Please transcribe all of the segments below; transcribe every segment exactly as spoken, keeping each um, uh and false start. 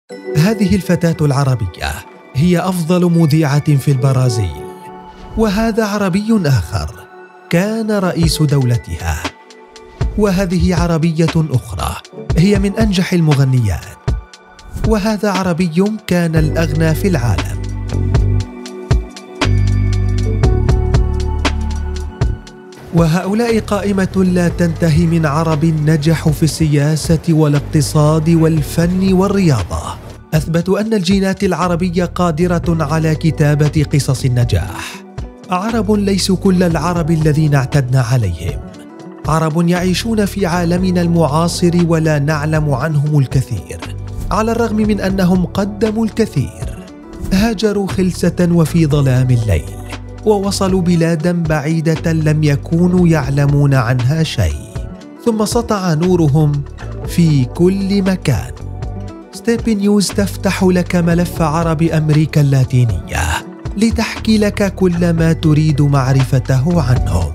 هذه الفتاة العربية هي أفضل مذيعة في البرازيل، وهذا عربي آخر كان رئيس دولتها، وهذه عربية أخرى هي من أنجح المغنيات، وهذا عربي كان الأغنى في العالم. وهؤلاء قائمة لا تنتهي من عرب نجحوا في السياسة والاقتصاد والفن والرياضة، أثبتوا أن الجينات العربية قادرة على كتابة قصص النجاح. عرب ليسوا كل العرب الذين اعتدنا عليهم، عرب يعيشون في عالمنا المعاصر ولا نعلم عنهم الكثير، على الرغم من أنهم قدموا الكثير. هاجروا خلسة وفي ظلام الليل، ووصلوا بلادا بعيدة لم يكونوا يعلمون عنها شيء، ثم سطع نورهم في كل مكان. ستيب نيوز تفتح لك ملف عرب أمريكا اللاتينية لتحكي لك كل ما تريد معرفته عنهم.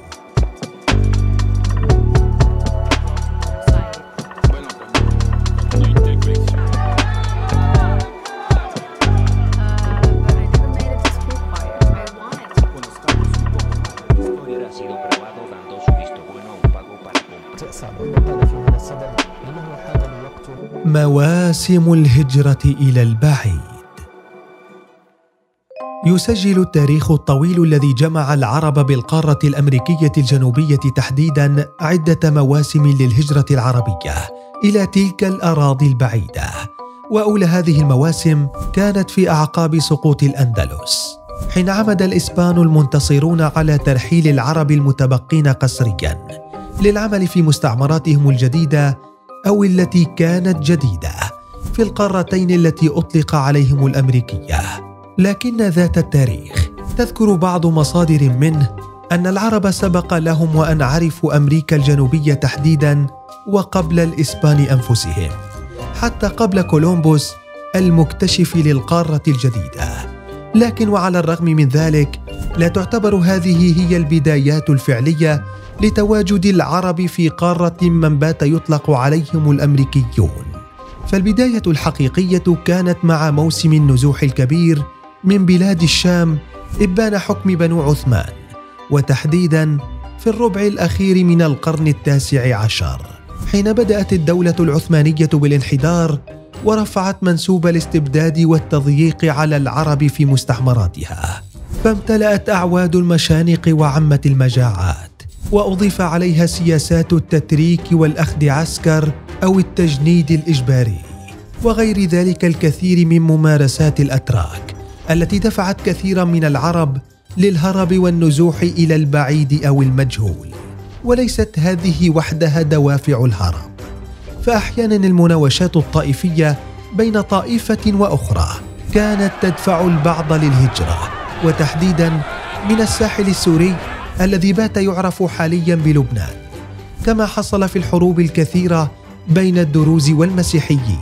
مواسم الهجرة إلى البعيد. يسجل التاريخ الطويل الذي جمع العرب بالقارة الأمريكية الجنوبية تحديداً عدة مواسم للهجرة العربية إلى تلك الأراضي البعيدة، وأولى هذه المواسم كانت في أعقاب سقوط الأندلس، حين عمد الإسبان المنتصرون على ترحيل العرب المتبقين قسرياً للعمل في مستعمراتهم الجديدة أو التي كانت جديدة في القارتين التي أطلق عليهم الأمريكية. لكن ذات التاريخ تذكر بعض مصادر منه أن العرب سبق لهم وأن عرفوا أمريكا الجنوبية تحديداً وقبل الإسبان أنفسهم، حتى قبل كولومبوس المكتشف للقارة الجديدة. لكن وعلى الرغم من ذلك لا تعتبر هذه هي البدايات الفعلية لتواجد العرب في قارة من بات يطلق عليهم الأمريكيون. فالبداية الحقيقية كانت مع موسم النزوح الكبير من بلاد الشام إبان حكم بنو عثمان، وتحديداً في الربع الأخير من القرن التاسع عشر، حين بدأت الدولة العثمانية بالانحدار ورفعت منسوب الاستبداد والتضييق على العرب في مستعمراتها، فامتلأت أعواد المشانق وعمت المجاعات، وأضيف عليها سياسات التتريك والأخذ عسكر أو التجنيد الإجباري، وغير ذلك الكثير من ممارسات الأتراك التي دفعت كثيرا من العرب للهرب والنزوح إلى البعيد أو المجهول. وليست هذه وحدها دوافع الهرب، فأحيانا المناوشات الطائفية بين طائفة وأخرى كانت تدفع البعض للهجرة، وتحديدا من الساحل السوري الذي بات يعرف حاليا بلبنان، كما حصل في الحروب الكثيرة بين الدروز والمسيحيين.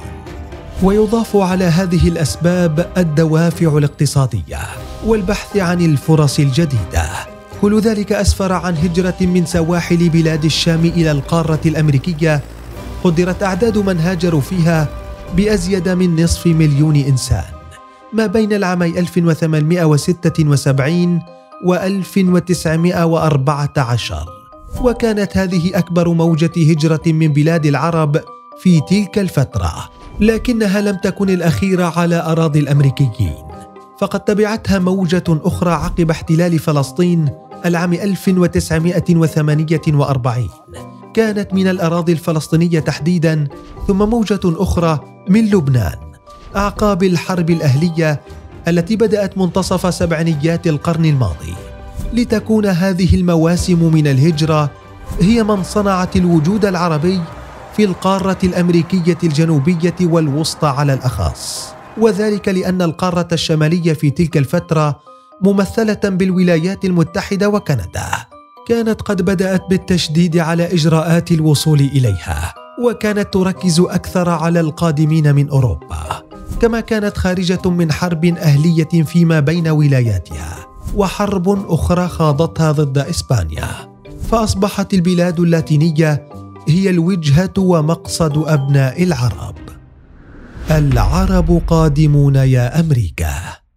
ويضاف على هذه الأسباب الدوافع الاقتصادية والبحث عن الفرص الجديدة. كل ذلك أسفر عن هجرة من سواحل بلاد الشام إلى القارة الأمريكية قدرت أعداد من هاجروا فيها بأزيد من نصف مليون إنسان ما بين العامي ألف وثمانمائة وستة وسبعين و ألف وتسعمائة وأربعة عشر، وكانت هذه أكبر موجة هجرة من بلاد العرب في تلك الفترة، لكنها لم تكن الأخيرة على أراضي الأمريكيين، فقد تبعتها موجة أخرى عقب احتلال فلسطين العام ألف وتسعمائة وثمانية وأربعين، كانت من الأراضي الفلسطينية تحديداً، ثم موجة أخرى من لبنان أعقاب الحرب الأهلية التي بدأت منتصف سبعينيات القرن الماضي. لتكون هذه المواسم من الهجرة هي من صنعت الوجود العربي في القارة الأمريكية الجنوبية والوسطى على الأخص، وذلك لأن القارة الشمالية في تلك الفترة ممثلة بالولايات المتحدة وكندا كانت قد بدأت بالتشديد على إجراءات الوصول إليها، وكانت تركز أكثر على القادمين من أوروبا، كما كانت خارجة من حرب أهلية فيما بين ولاياتها وحرب أخرى خاضتها ضد إسبانيا، فأصبحت البلاد اللاتينية هي الوجهة ومقصد أبناء العرب. العرب قادمون يا أمريكا.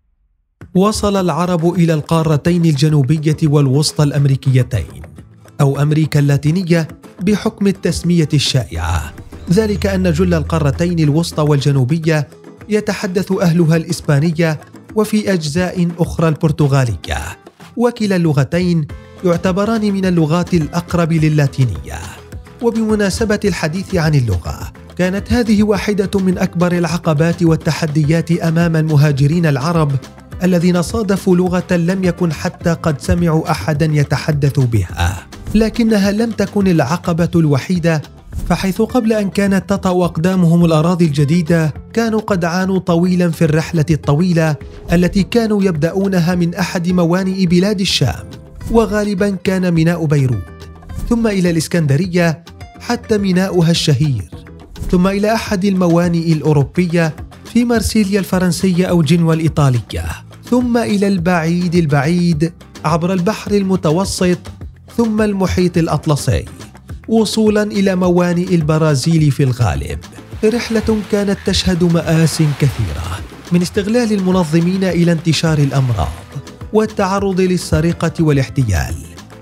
وصل العرب إلى القارتين الجنوبية والوسطى الأمريكيتين أو أمريكا اللاتينية بحكم التسمية الشائعة، ذلك أن جل القارتين الوسطى والجنوبية يتحدث أهلها الإسبانية وفي أجزاء أخرى البرتغالية، وكلا اللغتين يعتبران من اللغات الأقرب للاتينية. وبمناسبة الحديث عن اللغة، كانت هذه واحدة من أكبر العقبات والتحديات أمام المهاجرين العرب الذين صادفوا لغة لم يكن حتى قد سمعوا أحدا يتحدث بها. لكنها لم تكن العقبة الوحيدة، فحيث قبل أن كانت تطأ أقدامهم الأراضي الجديدة كانوا قد عانوا طويلا في الرحلة الطويلة التي كانوا يبدأونها من أحد موانئ بلاد الشام، وغالبا كان ميناء بيروت، ثم إلى الإسكندرية حتى ميناؤها الشهير، ثم إلى أحد الموانئ الأوروبية في مارسيليا الفرنسية أو جنوة الإيطالية، ثم إلى البعيد البعيد عبر البحر المتوسط ثم المحيط الأطلسي، وصولا إلى موانئ البرازيل في الغالب. رحلة كانت تشهد مآسٍ كثيرة، من استغلال المنظمين إلى انتشار الأمراض والتعرض للسرقة والاحتيال،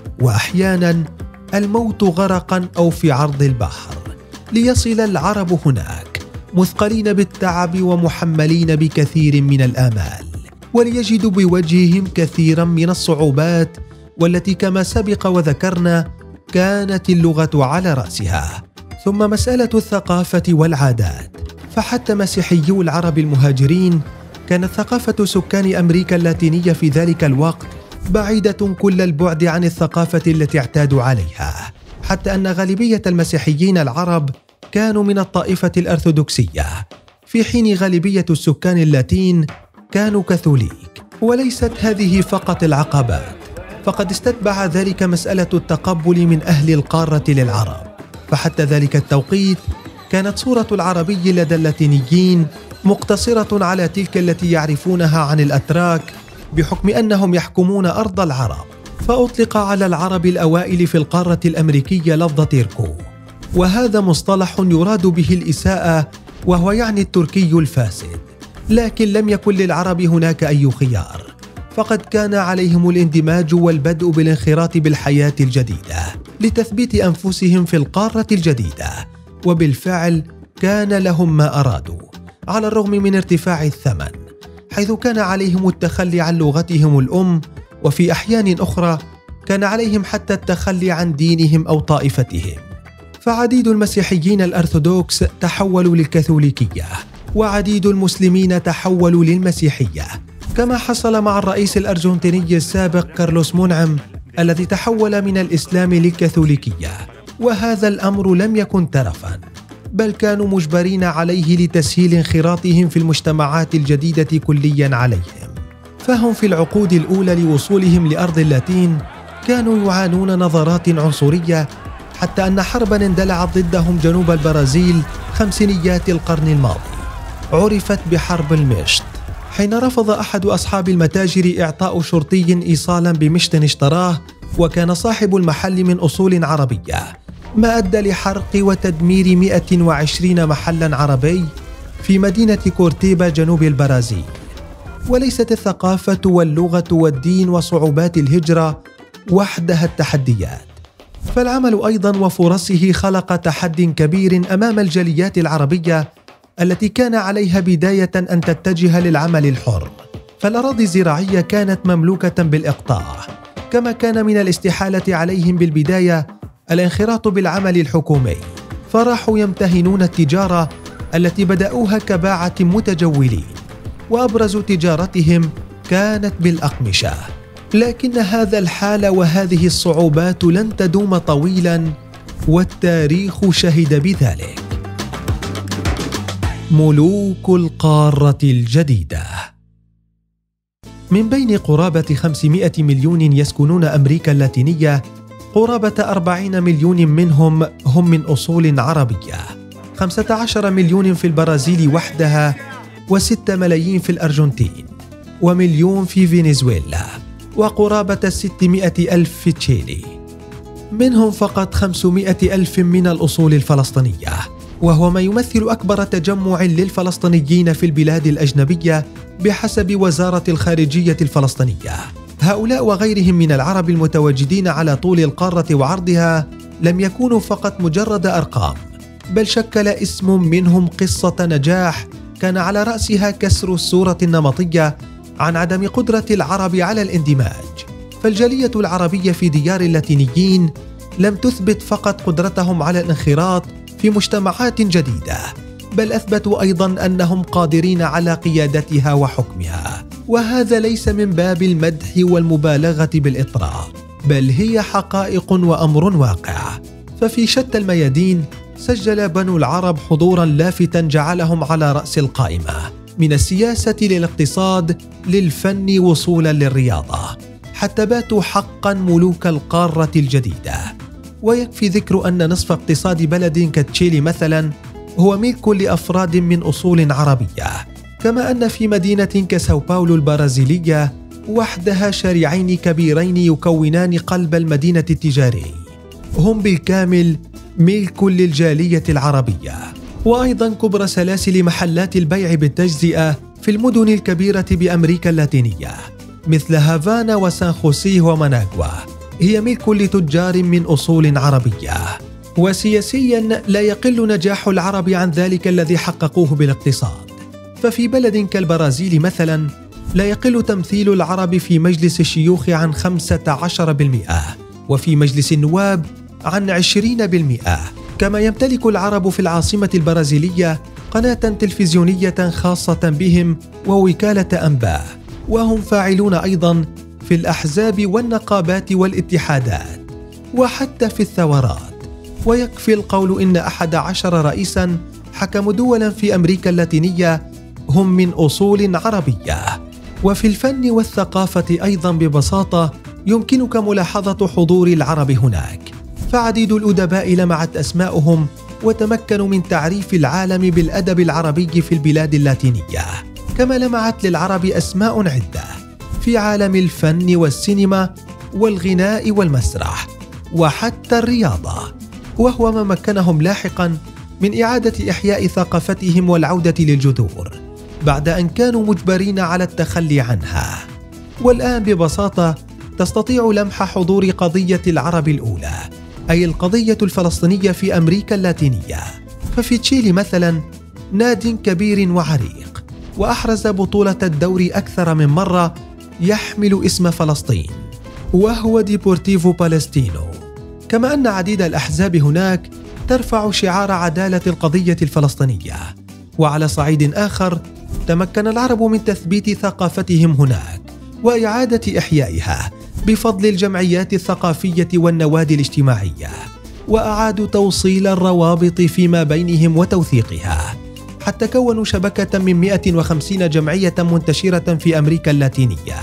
وأحيانا الموت غرقا أو في عرض البحر، ليصل العرب هناك مثقلين بالتعب ومحملين بكثير من الآمال، وليجدوا بوجههم كثيرا من الصعوبات، والتي كما سبق وذكرنا كانت اللغة على رأسها، ثم مسألة الثقافة والعادات. فحتى مسيحيو العرب المهاجرين كانت ثقافة سكان أمريكا اللاتينية في ذلك الوقت بعيدة كل البعد عن الثقافة التي اعتادوا عليها، حتى أن غالبية المسيحيين العرب كانوا من الطائفة الأرثوذكسية، في حين غالبية السكان اللاتين كانوا كاثوليك. وليست هذه فقط العقبات، فقد استتبع ذلك مسألة التقبل من أهل القارة للعرب، فحتى ذلك التوقيت كانت صورة العربي لدى اللاتينيين مقتصرة على تلك التي يعرفونها عن الأتراك بحكم أنهم يحكمون أرض العرب، فأطلق على العرب الأوائل في القارة الأمريكية لفظ تيركو، وهذا مصطلح يراد به الإساءة، وهو يعني التركي الفاسد. لكن لم يكن للعرب هناك أي خيار، فقد كان عليهم الاندماج والبدء بالانخراط بالحياة الجديدة لتثبيت أنفسهم في القارة الجديدة، وبالفعل كان لهم ما أرادوا على الرغم من ارتفاع الثمن، حيث كان عليهم التخلي عن لغتهم الأم، وفي أحيان أخرى كان عليهم حتى التخلي عن دينهم أو طائفتهم. فعديد المسيحيين الأرثوذكس تحولوا للكاثوليكية، وعديد المسلمين تحولوا للمسيحية، كما حصل مع الرئيس الأرجنتيني السابق كارلوس منعم الذي تحول من الإسلام للكاثوليكية. وهذا الأمر لم يكن ترفاً، بل كانوا مجبرين عليه لتسهيل انخراطهم في المجتمعات الجديدة كلياً عليهم. فهم في العقود الأولى لوصولهم لأرض اللاتين كانوا يعانون نظرات عنصرية، حتى أن حرباً اندلعت ضدهم جنوب البرازيل خمسينيات القرن الماضي عرفت بحرب المشط، حين رفض أحد أصحاب المتاجر إعطاء شرطي إيصالاً بمشط اشتراه، وكان صاحب المحل من أصول عربية، ما أدى لحرق وتدمير مئة وعشرين محلاً عربي في مدينة كورتيبا جنوب البرازيل. وليست الثقافة واللغة والدين وصعوبات الهجرة وحدها التحديات، فالعمل أيضاً وفرصه خلق تحدي كبير أمام الجاليات العربية التي كان عليها بداية أن تتجه للعمل الحر. فالأراضي الزراعية كانت مملوكة بالإقطاع، كما كان من الاستحالة عليهم بالبداية الانخراط بالعمل الحكومي، فراحوا يمتهنون التجارة التي بدأوها كباعة متجولين، وأبرز تجارتهم كانت بالأقمشة. لكن هذا الحال وهذه الصعوبات لن تدوم طويلا، والتاريخ شهد بذلك. ملوك القارة الجديدة. من بين قرابة خمسمائة مليون يسكنون أمريكا اللاتينية، قرابة أربعين مليون منهم هم من أصول عربية، خمسة عشر مليون في البرازيل وحدها، وستة ملايين في الأرجنتين، ومليون في فنزويلا، وقرابة ستمائة ألف في تشيلي. منهم فقط خمسمائة ألف من الأصول الفلسطينية، وهو ما يمثل أكبر تجمع للفلسطينيين في البلاد الأجنبية بحسب وزارة الخارجية الفلسطينية. هؤلاء وغيرهم من العرب المتواجدين على طول القارة وعرضها لم يكونوا فقط مجرد أرقام، بل شكل اسم منهم قصة نجاح كان على رأسها كسر الصورة النمطية عن عدم قدرة العرب على الاندماج. فالجالية العربية في ديار اللاتينيين لم تثبت فقط قدرتهم على الانخراط في مجتمعات جديدة، بل أثبتوا أيضاً أنهم قادرين على قيادتها وحكمها. وهذا ليس من باب المدح والمبالغة بالإطراء، بل هي حقائق وأمر واقع. ففي شتى الميادين سجل بنو العرب حضوراً لافتاً جعلهم على رأس القائمة، من السياسة للاقتصاد للفن وصولاً للرياضة، حتى باتوا حقاً ملوك القارة الجديدة. ويكفي ذكر أن نصف اقتصاد بلد كتشيلي مثلاً هو ملك لأفراد من أصول عربية، كما أن في مدينة كساو باولو البرازيلية وحدها شارعين كبيرين يكونان قلب المدينة التجاري هم بالكامل ملك للجالية العربية. وأيضا كبرى سلاسل محلات البيع بالتجزئة في المدن الكبيرة بأمريكا اللاتينية مثل هافانا وسان خوسيه وماناغوا هي ملك لتجار من أصول عربية. وسياسيا لا يقل نجاح العرب عن ذلك الذي حققوه بالاقتصاد. ففي بلد كالبرازيل مثلا لا يقل تمثيل العرب في مجلس الشيوخ عن خمسة عشر بالمئة، وفي مجلس النواب عن عشرين بالمئة. كما يمتلك العرب في العاصمة البرازيلية قناة تلفزيونية خاصة بهم ووكالة أنباء، وهم فاعلون أيضا في الأحزاب والنقابات والاتحادات وحتى في الثورات. ويكفي القول إن أحد عشر رئيسا حكموا دولا في أمريكا اللاتينية هم من أصول عربية. وفي الفن والثقافة أيضا ببساطة يمكنك ملاحظة حضور العرب هناك، فعديد الأدباء لمعت أسماؤهم وتمكنوا من تعريف العالم بالأدب العربي في البلاد اللاتينية. كما لمعت للعرب أسماء عدة في عالم الفن والسينما والغناء والمسرح وحتى الرياضة، وهو ما مكنهم لاحقا من إعادة إحياء ثقافتهم والعودة للجذور بعد أن كانوا مجبرين على التخلي عنها. والآن ببساطة تستطيع لمح حضور قضية العرب الأولى، أي القضية الفلسطينية في أمريكا اللاتينية. ففي تشيلي مثلا ناد كبير وعريق وأحرز بطولة الدوري أكثر من مرة يحمل اسم فلسطين، وهو ديبورتيفو بالستينو. كما أن عديد الأحزاب هناك ترفع شعار عدالة القضية الفلسطينية. وعلى صعيد آخر تمكن العرب من تثبيت ثقافتهم هناك وإعادة إحيائها بفضل الجمعيات الثقافية والنوادي الاجتماعية، وأعادوا توصيل الروابط فيما بينهم وتوثيقها، حتى كونوا شبكة من مئة وخمسين جمعية منتشرة في أمريكا اللاتينية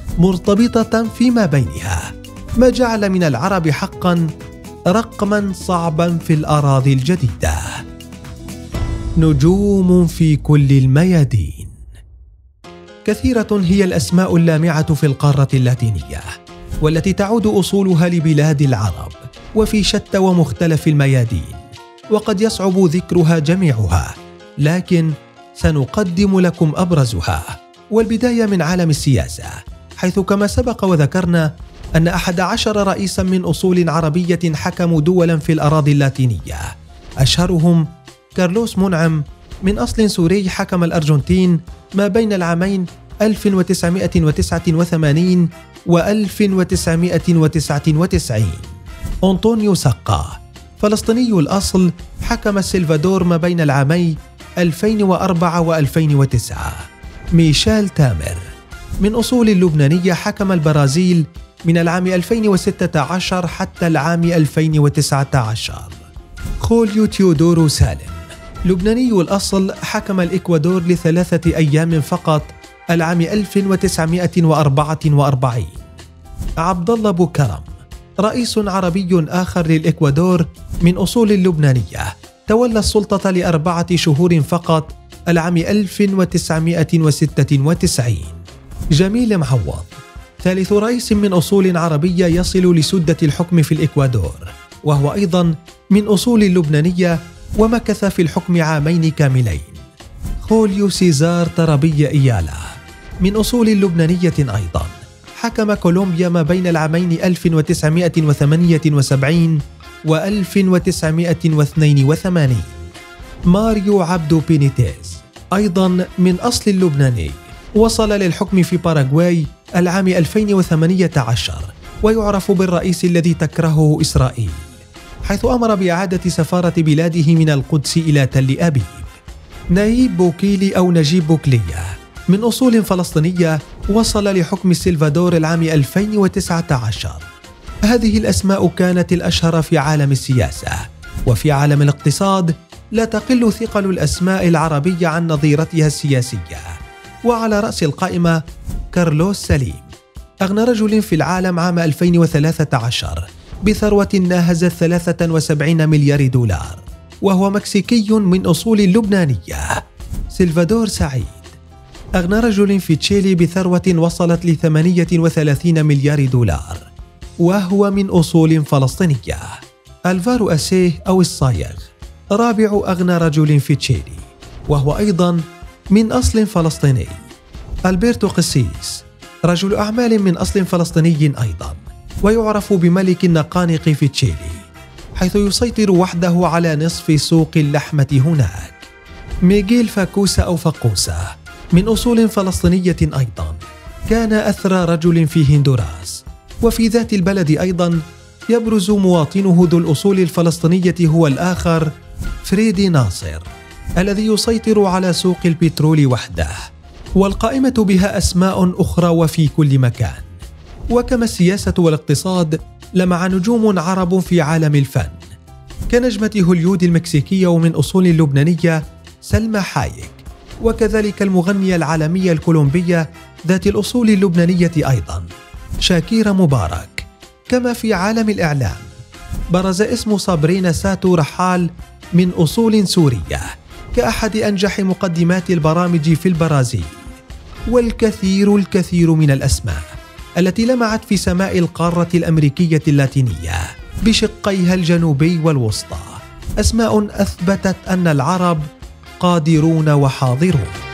مرتبطة فيما بينها، ما جعل من العرب حقا رقما صعبا في الأراضي الجديدة. نجوم في كل الميادين. كثيرة هي الأسماء اللامعة في القارة اللاتينية، والتي تعود أصولها لبلاد العرب وفي شتى ومختلف الميادين، وقد يصعب ذكرها جميعها، لكن سنقدم لكم أبرزها. والبداية من عالم السياسة، حيث كما سبق وذكرنا أن أحد عشر رئيسا من أصول عربية حكموا دولا في الأراضي اللاتينية، أشهرهم كارلوس منعم من أصل سوري حكم الأرجنتين ما بين العامين ألف وتسعمئة وتسعة وثمانين و ألف وتسعمئة وتسعة وتسعين. أنطونيو سقا فلسطيني الأصل حكم السلفادور ما بين العامين ألفين وأربعة و ألفين وتسعة. ميشيل تامر من أصول لبنانية حكم البرازيل من العام ألفين وستة عشر حتى العام ألفين وتسعة عشر. خوليو تيودورو سالم لبناني الأصل حكم الإكوادور لثلاثة أيام فقط العام ألف وتسعمئة وأربعة وأربعين. عبد الله بوكرم رئيس عربي آخر للإكوادور من أصول لبنانية تولى السلطة لأربعة شهور فقط العام ألف وتسعمئة وستة وتسعين. جميل معوض ثالث رئيس من أصول عربية يصل لسدة الحكم في الإكوادور، وهو أيضا من أصول لبنانية ومكث في الحكم عامين كاملين. خوليو سيزار طرابية إيالا من أصول لبنانية أيضا، حكم كولومبيا ما بين العامين ألف وتسعمائة وثمانية وسبعين و ألف وتسعمائة واثنين وثمانين. ماريو عبدو بينيتيز أيضا من أصل لبناني، وصل للحكم في باراغواي العام ألفين وثمانية عشر، ويعرف بالرئيس الذي تكرهه إسرائيل، حيث أمر بإعادة سفارة بلاده من القدس إلى تل أبيب. نايب بوكيلي أو نجيب بوكلية من أصول فلسطينية، وصل لحكم السلفادور العام ألفين وتسعة عشر. هذه الأسماء كانت الأشهر في عالم السياسة، وفي عالم الاقتصاد لا تقل ثقل الأسماء العربية عن نظيرتها السياسية. وعلى رأس القائمة كارلوس سليم، أغنى رجل في العالم عام ألفين وثلاثة عشر بثروة ناهزت ثلاثة وسبعين مليار دولار، وهو مكسيكي من أصول لبنانية. سلفادور سعيد، أغنى رجل في تشيلي بثروة وصلت ل ثمانية وثلاثين مليار دولار، وهو من أصول فلسطينية. ألفارو أسيه أو الصايغ، رابع أغنى رجل في تشيلي، وهو أيضا من أصل فلسطيني. ألبرتو قسيس، رجل أعمال من أصل فلسطيني أيضا، ويعرف بملك النقانق في تشيلي، حيث يسيطر وحده على نصف سوق اللحمة هناك. ميغيل فاكوسا أو فقوسة من أصول فلسطينية أيضا، كان أثرى رجل في هندوراس. وفي ذات البلد أيضا يبرز مواطنه ذو الأصول الفلسطينية هو الآخر فريدي ناصر، الذي يسيطر على سوق البترول وحده. والقائمة بها أسماء أخرى وفي كل مكان. وكما السياسة والاقتصاد، لمع نجوم عرب في عالم الفن كنجمة هوليود المكسيكية ومن أصول لبنانية سلمى حايك، وكذلك المغنية العالمية الكولومبية ذات الأصول اللبنانية أيضا شاكيرا مبارك. كما في عالم الإعلام برز اسم صابرينا ساتو رحال من أصول سورية كأحد أنجح مقدمات البرامج في البرازيل. والكثير الكثير من الأسماء التي لمعت في سماء القارة الأمريكية اللاتينية بشقيها الجنوبي والوسطى، أسماء أثبتت أن العرب قادرون وحاضرون.